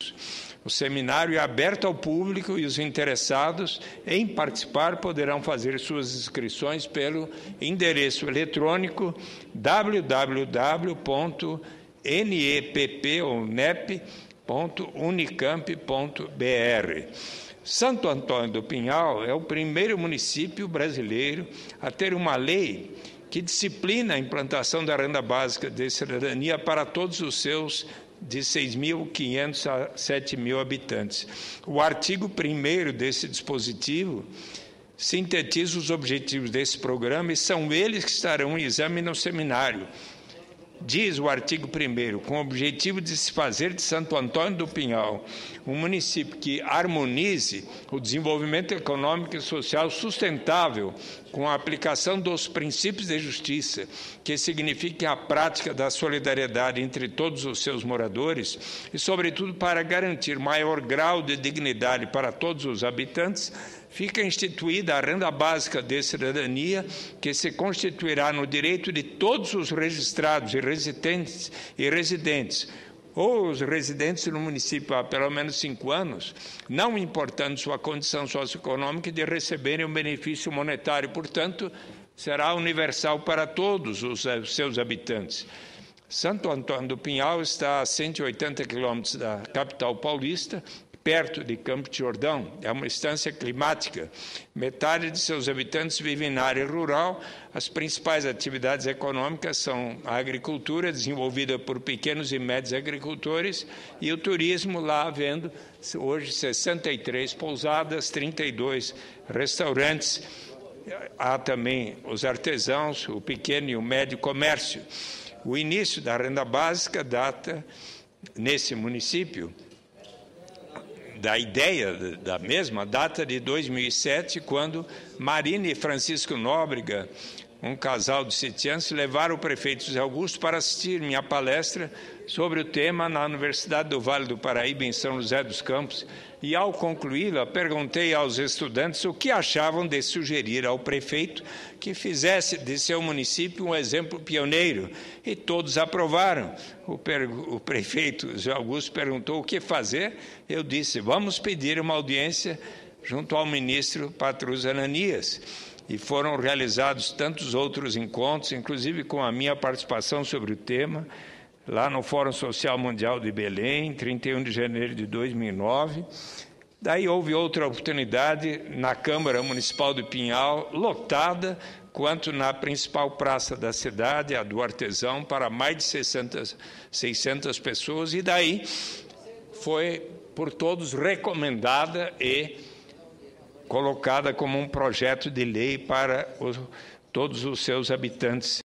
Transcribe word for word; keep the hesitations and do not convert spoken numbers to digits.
O seminário é aberto ao público e os interessados em participar poderão fazer suas inscrições pelo endereço eletrônico w w w ponto nepp ou nep ponto unicamp ponto b r. Santo Antônio do Pinhal é o primeiro município brasileiro a ter uma lei que disciplina a implantação da renda básica de cidadania para todos os seus de seis mil e quinhentos a sete mil habitantes. O artigo primeiro desse dispositivo sintetiza os objetivos desse programa e são eles que estarão em exame no seminário. Diz o artigo primeiro, com o objetivo de se fazer de Santo Antônio do Pinhal um município que harmonize o desenvolvimento econômico e social sustentável com a aplicação dos princípios de justiça, que signifique a prática da solidariedade entre todos os seus moradores e, sobretudo, para garantir maior grau de dignidade para todos os habitantes, fica instituída a renda básica de cidadania, que se constituirá no direito de todos os registrados e residentes, e residentes ou os residentes no município há pelo menos cinco anos, não importando sua condição socioeconômica, de receberem um benefício monetário. Portanto, será universal para todos os seus habitantes. Santo Antônio do Pinhal está a cento e oitenta quilômetros da capital paulista, perto de Campo de Jordão. É uma estância climática. Metade de seus habitantes vivem na área rural. As principais atividades econômicas são a agricultura, desenvolvida por pequenos e médios agricultores, e o turismo, lá havendo hoje sessenta e três pousadas, trinta e dois restaurantes. Há também os artesãos, o pequeno e o médio comércio. O início da renda básica data, nesse município, da ideia da mesma data de dois mil e sete, quando Marina e Francisco Nóbrega, um casal de sitiantes, levaram o prefeito José Augusto para assistir minha palestra sobre o tema na Universidade do Vale do Paraíba, em São José dos Campos, e, ao concluí-la, perguntei aos estudantes o que achavam de sugerir ao prefeito que fizesse de seu município um exemplo pioneiro, e todos aprovaram. O, o prefeito José Augusto perguntou o que fazer. Eu disse, vamos pedir uma audiência junto ao ministro Patrus Ananias. E foram realizados tantos outros encontros, inclusive com a minha participação sobre o tema, lá no Fórum Social Mundial de Belém, trinta e um de janeiro de dois mil e nove. Daí houve outra oportunidade na Câmara Municipal do Pinhal, lotada, quanto na principal praça da cidade, a do Artesão, para mais de seiscentas, seiscentas pessoas, e daí foi por todos recomendada e colocada como um projeto de lei para os, todos os seus habitantes.